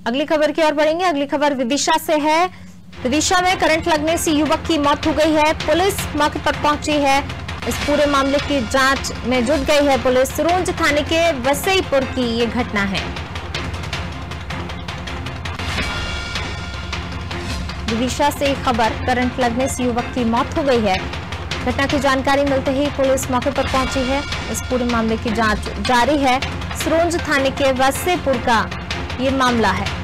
अगली खबर की ओर बढ़ेंगे। अगली खबर विदिशा से है। विदिशा में करंट लगने से युवक की मौत हो गई है। पुलिस मौके पर पहुंची है। इस पूरे मामले की जांच में जुट गई है पुलिस। सिरोंज थाने के वसईपुर की ये घटना है। विदिशा से खबर, करंट लगने से युवक की मौत हो गई है। घटना की जानकारी मिलते ही पुलिस मौके पर पहुंची है। इस पूरे मामले की जांच जारी है। सिरोंज थाने के वसईपुर का ये मामला है।